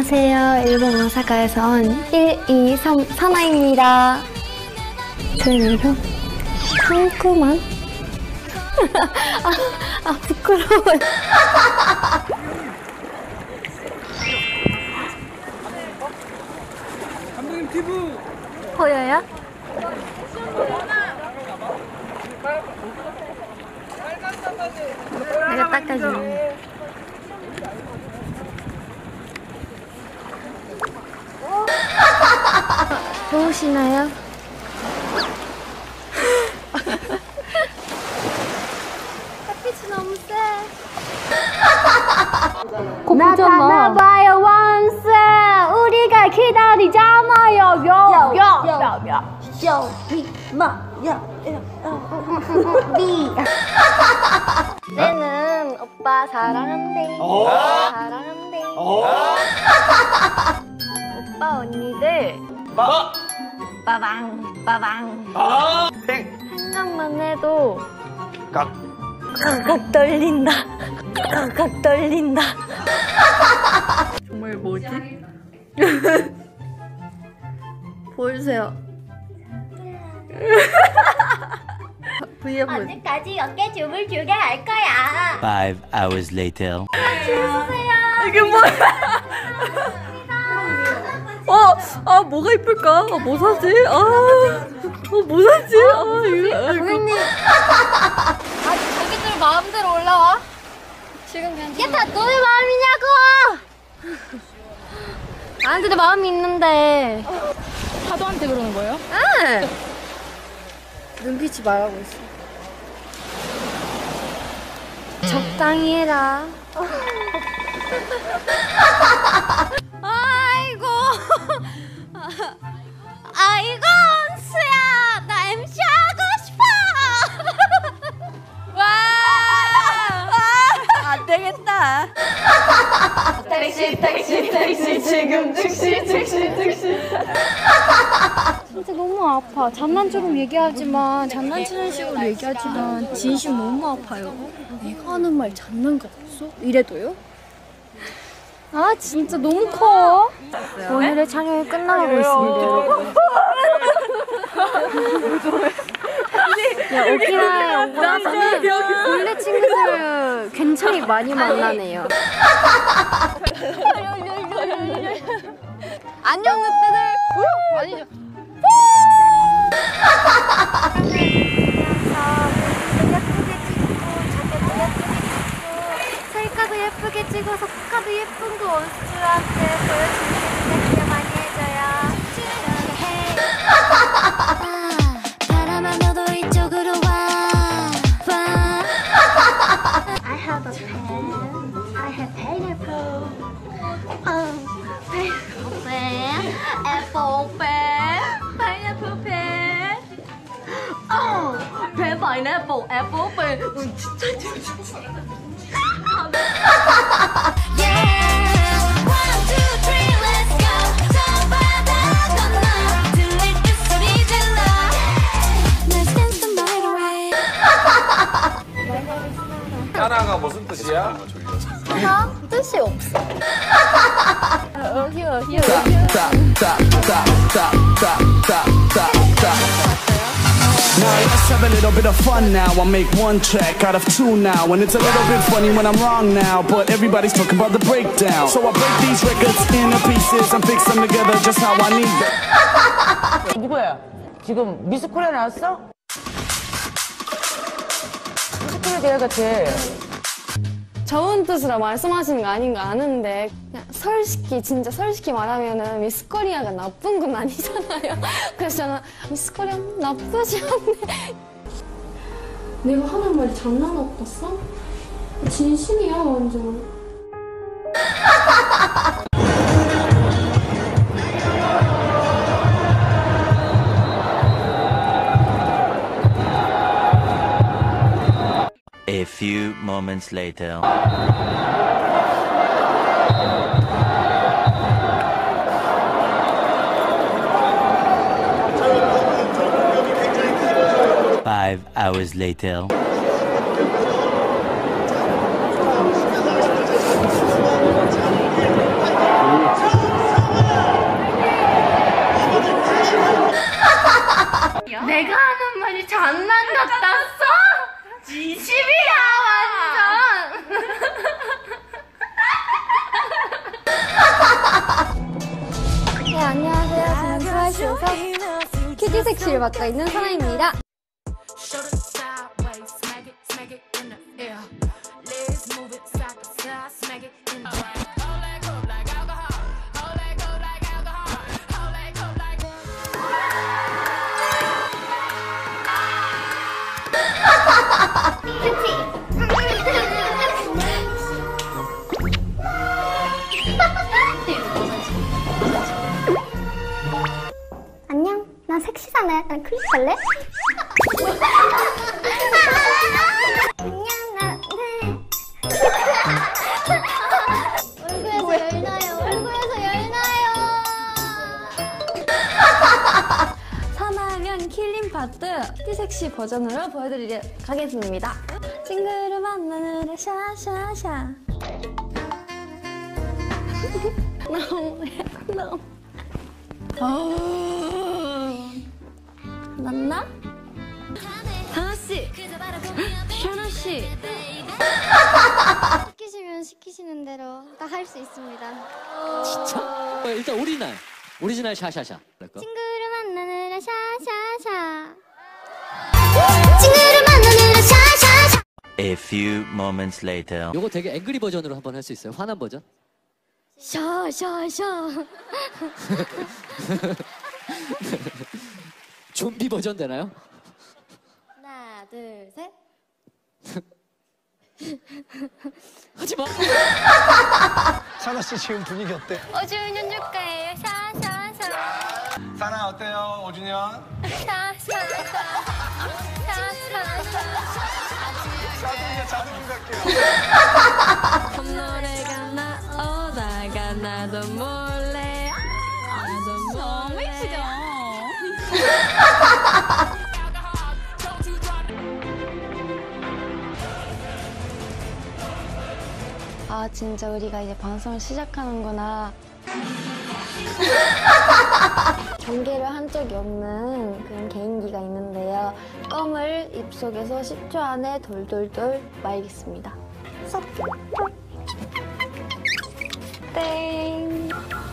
안녕하세요. 일본 오사카에서 온 123 사나입니다. 제 이름? 상큼한? 부끄러워. 감독님 피부 보여요? 내가 닦아줄게. 좋으시나요? 햇빛이 너무 세. 나타나봐요 원스. 우리가 기다리잖아요. 내는 오빠 사랑한대. 사랑한대. 오빠 언니들 빠방 생각만 해도 깍 떨린다. 깍 떨린다. 정말 뭐지? 보여주세요. 언제까지 어깨 춤을 추게 할 거야? 5 hours later. 이게 뭐야? 뭐가 이쁠까? 뭐 사지? 뭐 사지? 고객님. 자기들 마음대로 올라와. 지금 그냥. 이게 다 너의 마음이냐고! 나한테도 마음이 있는데. 사도한테 그러는 거예요? 응! 눈빛이 말하고 있어. 적당히 해라. 아이고. 아이고, 은수야. 나 MC 하고 싶어. 와. 안 되겠다. 택시 지금 즉시. 진짜 너무 아파. 장난처럼 얘기하지만 장난치는 식으로 얘기하지만 진심 너무 아파요. 내가 하는 말 장난 같았어? 이래도요? 아 진짜 너무 커. 오늘의 촬영이 끝나가고 있습니다. 야, 오키나와에 오고 나서는 원래 친구들 굉장히 많이 만나네요. 안녕 늑대들. 아니죠. 셀카도 예쁘게 찍어서 포카도 예쁜 거 원수들한테 보여줄 수 있게 기대 많이 해줘요. 바람아 너도 이쪽으로 와. I have a pen. I have pineapple. Pineapple pen. Apple pen. Pineapple pen. pen pineapple apple pen. 진짜. 하나가 무슨 뜻이야? 하나? 뜻이 없어. Now let's have a little bit of fun now. I'll make one track out of two now. And it's a little bit funny when I'm wrong now, but everybody's talking about the breakdown. So I break these records into pieces and fix them together just how I need them. 누구야? 지금 미스 코리아 나왔어? 미스 코리아 대회 같아. 좋은 뜻으로 말씀하시는 거 아닌 거 아는데 그냥 진짜 솔직히 말하면은 미스 코리아가 나쁜 건 아니잖아요. 그래서 저는 미스 코리아 나쁘지 않네. 내가 하는 말이 장난 같았어? 진심이야 완전. A few moments later. Five hours later. 네, 안녕하세요. 저는 트와이스에서 키즈 섹시를 맡고 있는 사나입니다. 안녕, 나 섹시사네. 난 클릭 할래? 안녕, 나 얼굴에서 열나요. 얼굴에서 열나요. 3학년 킬링 파트 섹시 버전으로 보여드리도록 하겠습니다. 친구를 만나느라 샤샤샤. 너무 맞나? 하나씨, 샤나씨. 시키시면 시키시는 대로 다 할 수 있습니다. 진짜? 일단 오리지널 샤샤샤. 친구를 만나느라 샤샤샤. 친구를 만나느라 샤샤샤. A few moments later. 요거 되게 앵그리 버전으로 한번 할 수 있어요? 화난 버전? 샤샤샤. 좀비 버전 되나요? 하나, 둘, 셋. 하지 마. 사나 씨 지금 분위기 어때? 오주년 축하해요. 샤샤샤. 사나 어때요, 오준현? 샤샤샤. 자동이 갈게요. 노래가 나오다가 나도 몰래 너무 예쁘죠? 아 진짜 우리가 이제 방송을 시작하는구나. 경계를 한 적이 없는 그런 개인기가 있는데요. 껌을 입속에서 10초 안에 돌돌돌 말겠습니다. 땡.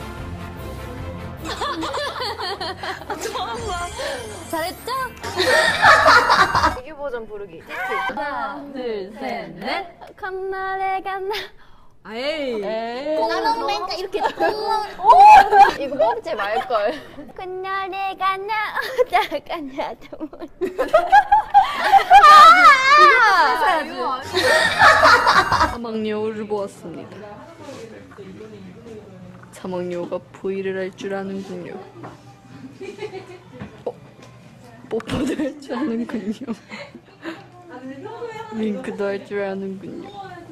처음 봐. 잘했죠? 이게 버전 부르기. 하나, 둘, 셋, 넷. 콧노래가 나. 에이. 나는 이렇게 이거 뽑지 말걸. 콧노래가 나오다가 나도 몰라. 사막여우를 보았습니다. 사막여우가 V를 할 줄 아는군요. 뽀뽀도 할 줄 아는군요. 윙크도 할 줄 아는군요.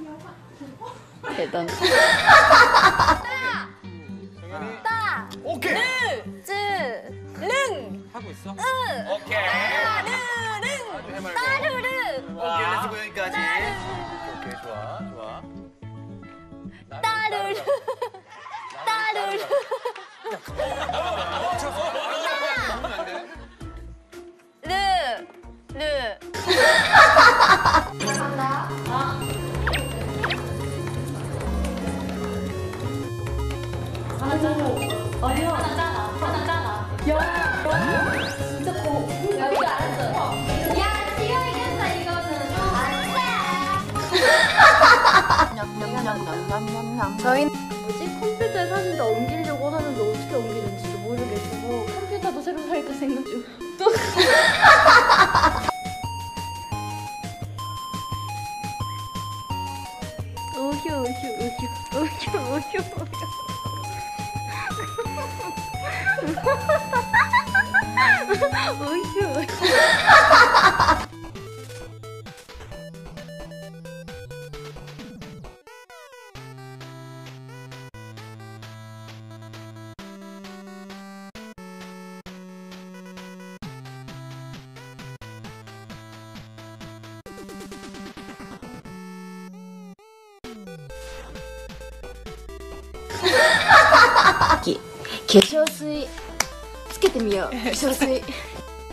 대단. 오케이. 능. 하고 있어? 오케이. 따르릉. 오케이, 렛츠고 여기까지. 오케이, 좋아, 좋아. 따르릉. 따르릉. 르. 저희는 컴퓨터에 사진도 옮기려고 하는데 어떻게 옮기는지도 모르겠고 컴퓨터도 새로 살까 생각 중.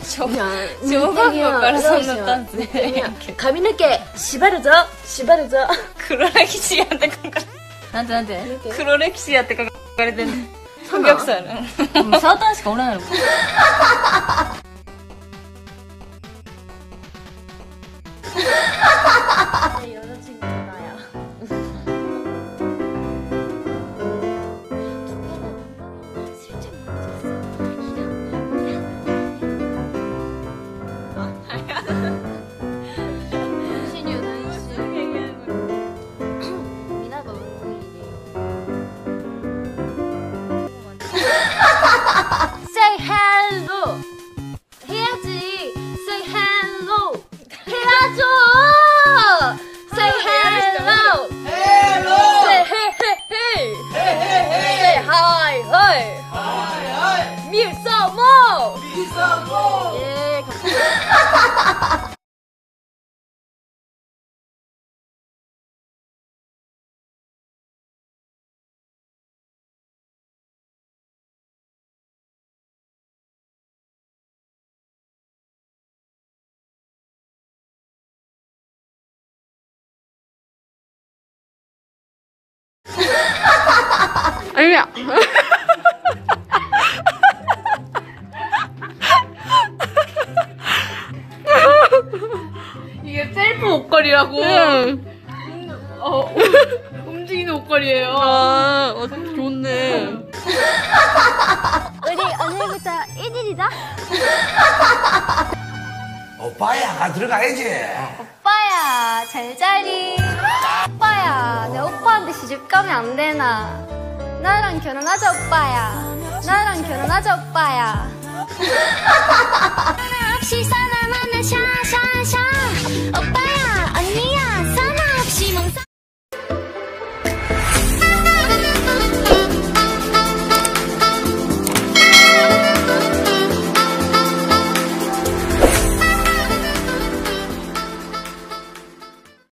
小学校からそんなダンスで髪の毛縛るぞ縛るぞ。 黒歴史やって書かれなんてなんて。 黒歴史やって書かれてんの。お客さんサーターしかおらんやろ。Say hello 해야지. Say hello 해야죠. Say hello. Say hey hey hey. Say hi hi. 밀서모. 예. 아니야. 이게 셀프 옷걸이라고. 움직이는 옷걸이에요. 아, 좋네. 우리 오늘부터 1일이다. 오빠야 들어가야지. 오빠야 잘 자리. 오빠야 내 오빠한테 시집 가면 안 되나. 나랑 결혼하자 오빠야. 나랑 결혼하자 오빠야. 시사나